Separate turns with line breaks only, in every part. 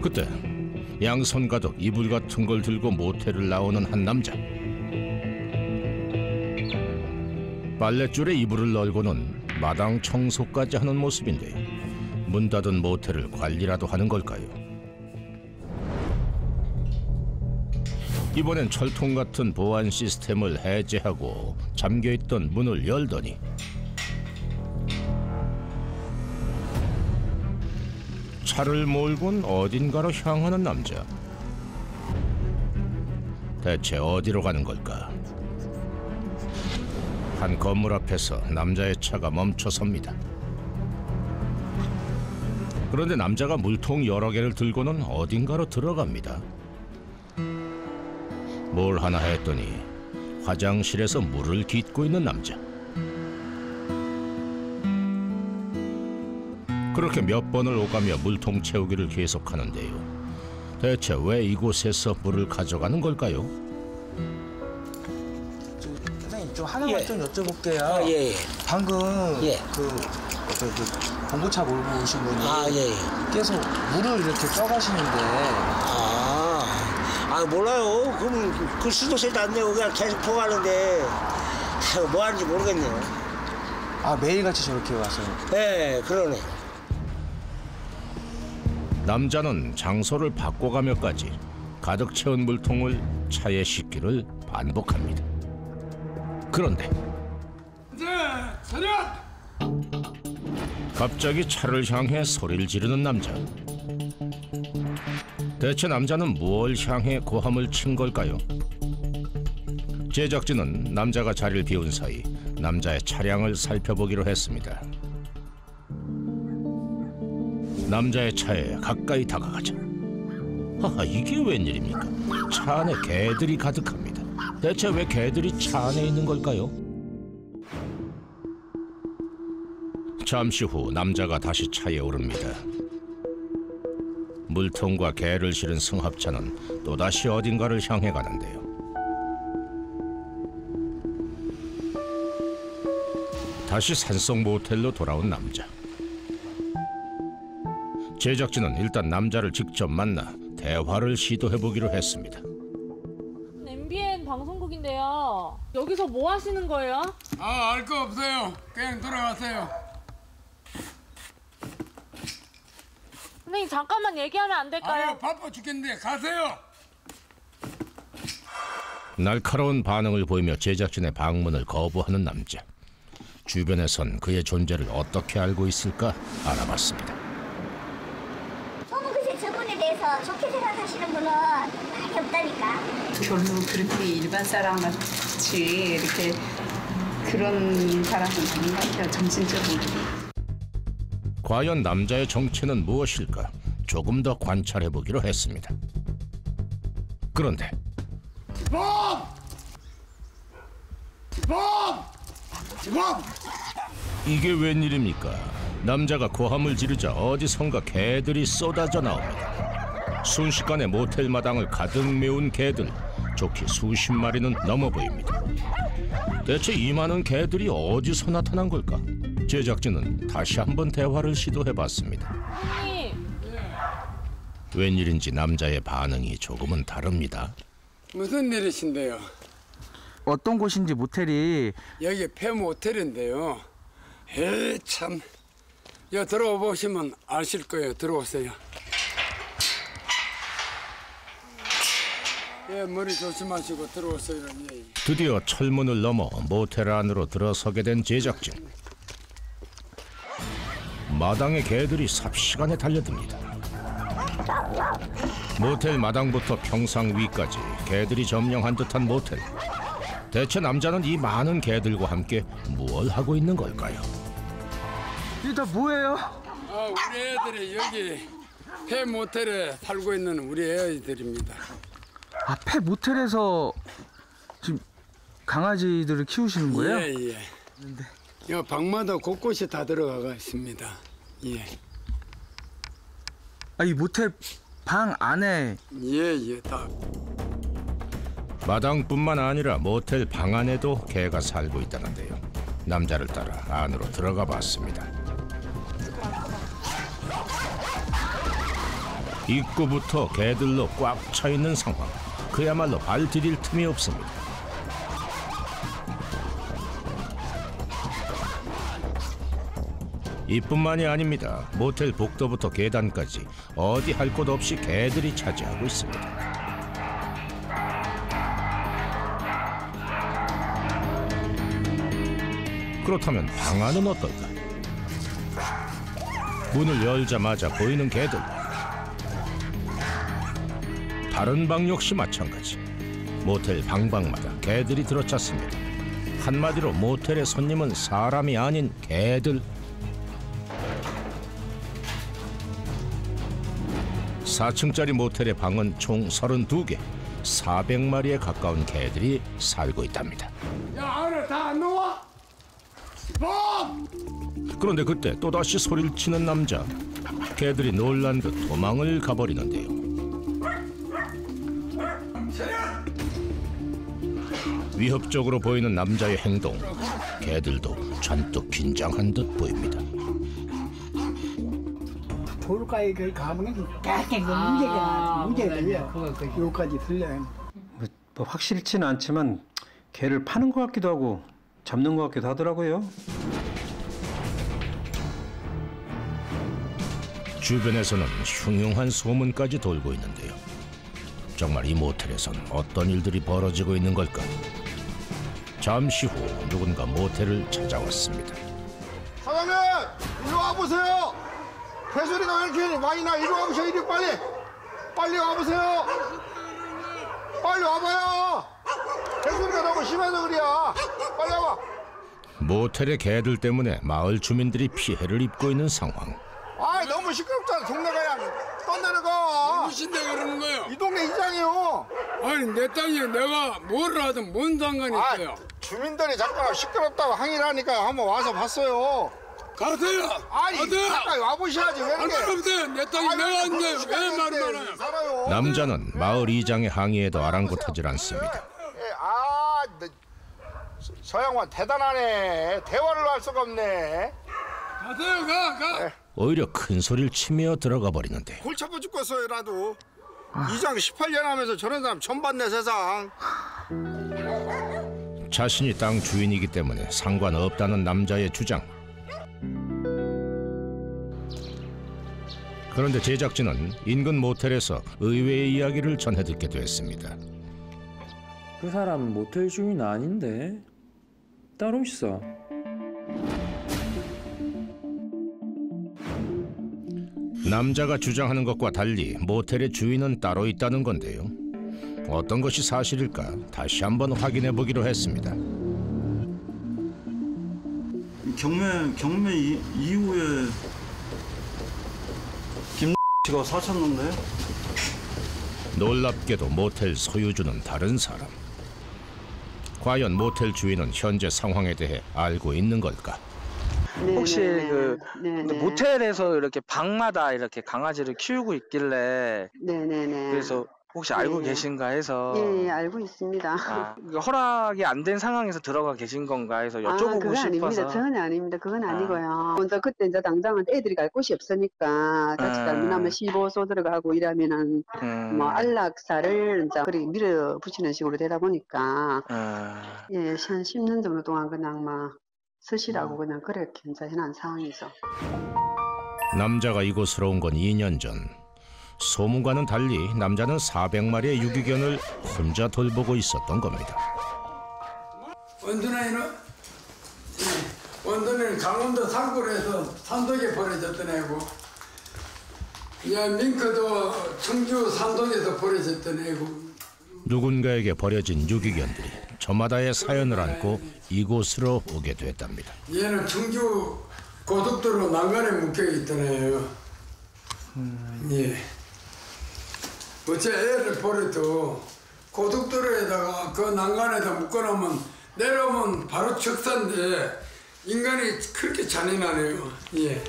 그때 양손 가득 이불 같은 걸 들고 모텔을 나오는 한 남자. 빨랫줄에 이불을 널고는 마당 청소까지 하는 모습인데 문 닫은 모텔을 관리라도 하는 걸까요? 이번엔 철통 같은 보안 시스템을 해제하고 잠겨있던 문을 열더니 차를 몰곤 어딘가로 향하는 남자. 대체 어디로 가는 걸까? 한 건물 앞에서 남자의 차가 멈춰섭니다. 그런데 남자가 물통 여러 개를 들고는 어딘가로 들어갑니다. 뭘 하나 했더니 화장실에서 물을 깃고 있는 남자. 그렇게 몇 번을 오가며 물통 채우기를 계속하는데요. 대체 왜 이곳에서 물을 가져가는 걸까요?
선생님 좀 하나만 좀 여쭤볼게요.
예.
방금
예.
봉고차 몰고 오신 분이
예.
계속 물을 이렇게 떠가시는데
몰라요. 그럼 그 수도세도 안 내고 그냥 계속 포가는데 뭐 하는지 모르겠네요.
매일같이 저렇게 와서.
네, 그러네.
남자는 장소를 바꿔가며까지 가득 채운 물통을 차에 싣기를 반복합니다. 그런데 갑자기 차를 향해 소리를 지르는 남자. 대체 남자는 무엇을 향해 고함을 친 걸까요? 제작진은 남자가 자리를 비운 사이 남자의 차량을 살펴보기로 했습니다. 남자의 차에 가까이 다가가자. 이게 웬일입니까? 차 안에 개들이 가득합니다. 대체 왜 개들이 차 안에 있는 걸까요? 잠시 후 남자가 다시 차에 오릅니다. 물통과 개를 실은 승합차는 또다시 어딘가를 향해 가는데요. 다시 산속 모텔로 돌아온 남자. 제작진은 일단 남자를 직접 만나 대화를 시도해보기로 했습니다.
MBN 방송국인데요. 여기서 뭐 하시는 거예요?
알 거 없어요. 그냥 돌아가세요.
선생님 잠깐만 얘기하면 안 될까요?
바빠 죽겠는데 가세요.
날카로운 반응을 보이며 제작진의 방문을 거부하는 남자. 주변에선 그의 존재를 어떻게 알고 있을까 알아봤습니다.
글쎄 저분에 대해서 좋게 생각하시는 분은 많이 없다니까.
별로 그렇게 일반 사람 같이 이렇게 그런 사람은 아닌 것 같아요, 정신적으로.
과연 남자의 정체는 무엇일까? 조금 더 관찰해보기로 했습니다. 그런데 이게 웬일입니까? 남자가 고함을 지르자 어디선가 개들이 쏟아져 나옵니다. 순식간에 모텔 마당을 가득 메운 개들, 좋게 수십 마리는 넘어 보입니다. 대체 이 많은 개들이 어디서 나타난 걸까? 제작진은 다시 한번 대화를 시도해봤습니다. 웬일인지 남자의 반응이 조금은 다릅니다.
무슨 일이신데요?
어떤 곳인지 모텔이.
여기 폐모텔인데요. 참. 여 들어와 보시면 아실 거예요. 들어오세요. 머리 조심하시고 들어오세요.
드디어 철문을 넘어 모텔 안으로 들어서게 된 제작진. 마당에 개들이 삽시간에 달려듭니다. 모텔 마당부터 평상 위까지 개들이 점령한 듯한 모텔. 대체 남자는 이 많은 개들과 함께 무엇을 하고 있는 걸까요?
이게 다 뭐예요?
우리 애들이 여기 폐모텔에 살고 있는 우리 애들입니다.
폐 모텔에서 지금 강아지들을 키우시는 거예요?
예. 이 방마다 곳곳이 다 들어가 있습니다. 예.
이 모텔 방 안에.
예, 다.
마당뿐만 아니라 모텔 방 안에도 개가 살고 있다는데요. 남자를 따라 안으로 들어가 봤습니다. 입구부터 개들로 꽉 차 있는 상황. 그야말로 발 디딜 틈이 없습니다. 이뿐만이 아닙니다. 모텔 복도부터 계단까지 어디 할 곳 없이 개들이 차지하고 있습니다. 그렇다면 방 안은 어떨까? 문을 열자마자 보이는 개들. 다른 방 역시 마찬가지. 모텔 방방마다 개들이 들어찼습니다. 한마디로 모텔의 손님은 사람이 아닌 개들. 4층짜리 모텔의 방은 총 32개, 400마리에 가까운 개들이 살고 있답니다.
야, 안에 다 안 나와?
그런데 그때 또다시 소리를 치는 남자. 개들이 놀란 듯 도망을 가버리는데요. 위협적으로 보이는 남자의 행동. 개들도 잔뜩 긴장한 듯 보입니다.
돌가에 그 가면 깨끗한 문제가 여기까지 들려요.
뭐 확실치는 않지만 개를 파는 것 같기도 하고 잡는 것 같기도 하더라고요.
주변에서는 흉흉한 소문까지 돌고 있는데요. 정말 이 모텔에선 어떤 일들이 벌어지고 있는 걸까? 잠시 후 누군가 모텔을 찾아왔습니다.
사장님! 이리 와보세요! 개소리가 왜 이렇게 많이 나? 이리 와보세요, 이리 빨리! 빨리 와보세요! 빨리 와봐요! 개소리가 너무 심해서 그래야! 빨리 와봐!
모텔의 개들 때문에 마을 주민들이 피해를 입고 있는 상황.
아이, 너무 시끄럽잖아. 동네가 그냥 떠내는 거!
무슨 데 그러는 거예요?
이 동네 이장이요!
아니, 내 땅에 내가 뭘 하든 뭔 상관이 있어요?
주민들이 잠깐 시끄럽다고 항의를 하니까 한번 와서 봤어요.
가세요!
아니, 가까이 와보셔야지. 왜 이렇게.
안돼! 내 땅이 내가 왔는데 왜 말을 많아요?
살아요.
남자는 마을 이장의 항의에도 아랑곳하질 않습니다.
예, 저 양반 대단하네. 대화를 할 수가 없네.
가세요, 가!
오히려 큰 소리를 치며 들어가 버리는데
골치 아파 죽겠어요, 나도. 이장 18년 하면서 저런 사람 처음 봤네, 세상.
자신이 땅 주인이기 때문에 상관없다는 남자의 주장. 그런데 제작진은 인근 모텔에서 의외의 이야기를 전해 듣게 됐습니다.
그 사람 모텔 주인 아닌데 따로 있어.
남자가 주장하는 것과 달리 모텔의 주인은 따로 있다는 건데요. 어떤 것이 사실일까 다시 한번 확인해 보기로 했습니다.
경매 이후에 김 씨가 사셨는데?
놀랍게도 모텔 소유주는 다른 사람. 과연 모텔 주인은 현재 상황에 대해 알고 있는 걸까?
혹시 근데 모텔에서 이렇게 방마다 이렇게 강아지를 키우고 있길래 그래서 혹시 알고 계신가 해서
예, 알고 있습니다.
허락이 안 된 상황에서 들어가 계신 건가 해서 여쭤보고
그건
싶어서.
아닙니다. 전혀 아닙니다. 그건 아니고요. 먼저 그때 이제 당장은 애들이 갈 곳이 없으니까 같이 잘못하면 15소 들어가고 이러면은 뭐 안락사를 이제 그렇게 밀어붙이는 식으로 되다 보니까 예, 한 10년 정도 동안 그냥 막 서시라고 그냥 그렇게 이제 해놓은 상황이죠.
남자가 이곳으로 온 건 2년 전. 소문과는 달리 남자는 400마리의 유기견을 혼자 돌보고 있었던 겁니다.
원돈이는 강원도 산골에서 산독에 버려졌던 애고, 밍크도 청주 산독에서 버려졌던 애고.
누군가에게 버려진 유기견들이 저마다의 사연을 안고 이곳으로 오게 됐답니다.
얘는 청주 고속도로 난간에 묶여있던 애예요. 예. 어째 애를 버려도 고속도로에다가 그 난간에다 묶어놓으면 내려오면 바로 척사인데 인간이 그렇게 잔인하네요. 예.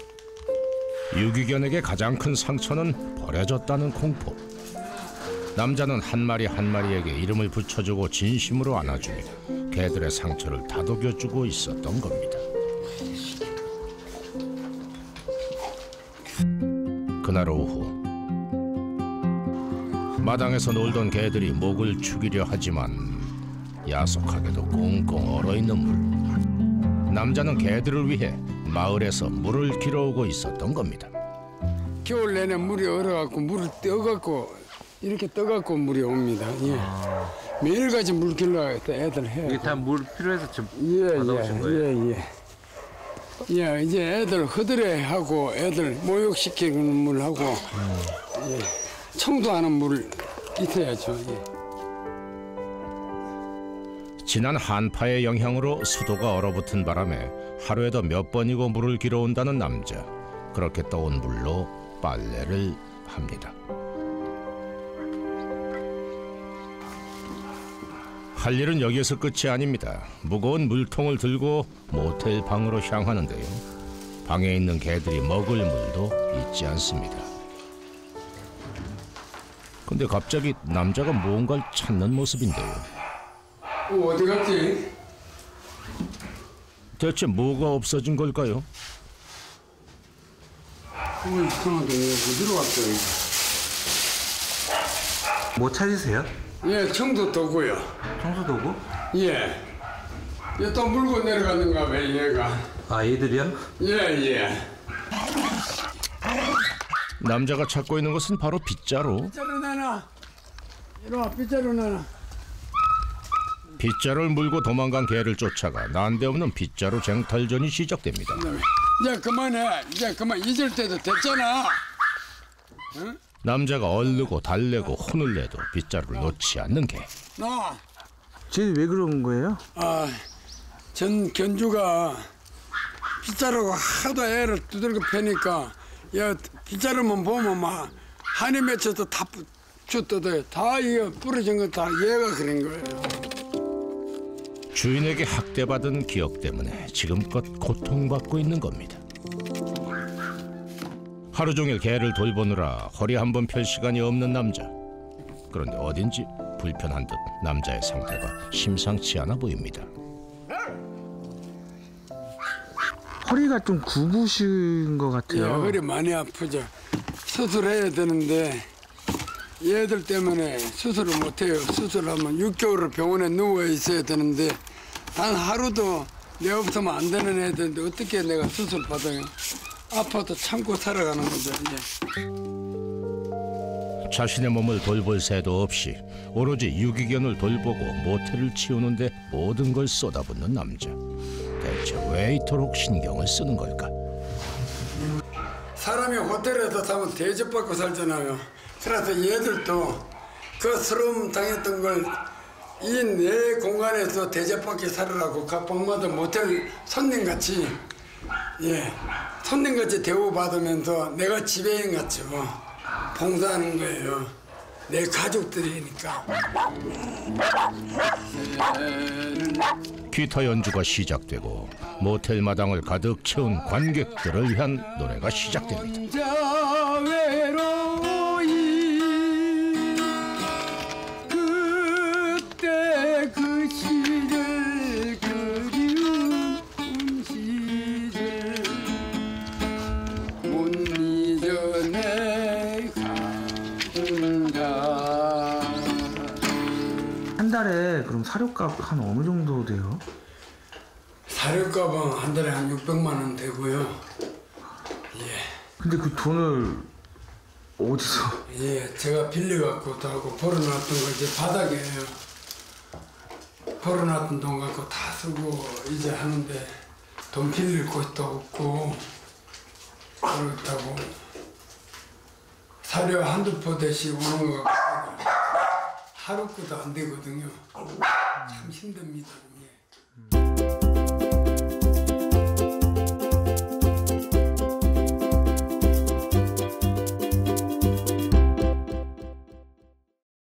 유기견에게 가장 큰 상처는 버려졌다는 공포. 남자는 한 마리 한 마리에게 이름을 붙여주고 진심으로 안아주며 개들의 상처를 다독여주고 있었던 겁니다. 그날 오후 마당에서 놀던 개들이 목을 축이려 하지만 야속하게도 꽁꽁 얼어있는 물. 남자는 개들을 위해 마을에서 물을 길어오고 있었던 겁니다.
겨울 내내 물이 얼어갖고 물을 떠갖고 이렇게 떠갖고 물이 옵니다. 예. 매일같이 물 길러야 애들 해.
이게 다 물 필요해서 지금
받아오신 거예요? 예, 이제 애들 허드레 하고 애들 모욕시키는 물하고 청소하는 물 있어야죠.
지난 한파의 영향으로 수도가 얼어붙은 바람에 하루에도 몇 번이고 물을 길어온다는 남자. 그렇게 떠온 물로 빨래를 합니다. 할 일은 여기에서 끝이 아닙니다. 무거운 물통을 들고 모텔 방으로 향하는데요. 방에 있는 개들이 먹을 물도 잊지 않습니다. 근데 갑자기 남자가 무언가를 찾는 모습인데요.
어디 갔지?
대체 뭐가 없어진 걸까요?
이상하게 어디로 갔어요?
뭐 찾으세요?
예, 청소 도구요.
청소 도구?
예. 얘 또 물고 내려갔는가 봐, 얘가.
아, 얘들이요?
예.
남자가 찾고 있는 것은 바로 빗자루.
빗자루 내놔. 이리 와, 빗자루 내놔.
빗자루를 물고 도망간 개를 쫓아가 난데없는 빗자루 쟁탈전이 시작됩니다.
이제 그만해. 이제 그만. 잊을 때도 됐잖아. 응?
남자가 얼르고 달래고 혼을 내도 빗자루를 놓지 않는 개.
나.
쟤 왜 그런 거예요?
아, 전 견주가 빗자루가 하도 애를 두들겨 패니까 야 빗자루만 보면 막 한이 맺혀서 다 뜯어요. 다 이거 부러진 거 다 얘가 그런 거예요.
주인에게 학대받은 기억 때문에 지금껏 고통받고 있는 겁니다. 하루 종일 개를 돌보느라 허리 한 번 펼 시간이 없는 남자. 그런데 어딘지 불편한 듯 남자의 상태가 심상치 않아 보입니다.
허리가 좀 굽으신 것 같아요.
예, 허리 많이 아프죠. 수술해야 되는데 얘들 때문에 수술을 못해요. 수술하면 6개월을 병원에 누워 있어야 되는데 단 하루도 내 없으면 안 되는 애들인데 어떻게 내가 수술 받아요. 아파도 참고 살아가는 거죠. 이제.
자신의 몸을 돌볼 새도 없이 오로지 유기견을 돌보고 모텔을 치우는데 모든 걸 쏟아붓는 남자. 대체 왜 이토록 신경을 쓰는 걸까?
사람이 호텔에서 사면 대접받고 살잖아요. 그래서 얘들도 그 스러움 당했던 걸 이 내 공간에서 대접받게 살으라고 각 방마다 모텔 손님같이 손님같이 대우받으면서 내가 지배인같이 봉사하는 거예요. 내 가족들이니까.
기타 연주가 시작되고 모텔 마당을 가득 채운 관객들을 위한 노래가 시작됩니다.
혼자 외로이 그때 그 시절 그리운 시절 못 잊어내 가든가.
한 달에 그럼 사료값 한 어느 정도 돼요?
사료값은 한 달에 한 600만 원 되고요. 예.
근데 그 돈을 어디서?
예, 제가 빌려갖고 또 하고 벌어놨던 거 이제 바닥에요. 벌어놨던 돈 갖고 다 쓰고 이제 하는데 돈 빌릴 곳도 없고 그렇다고 사료 한두 포대씩 오는 거 같고 하루 것도 안 되거든요. 참 힘듭니다.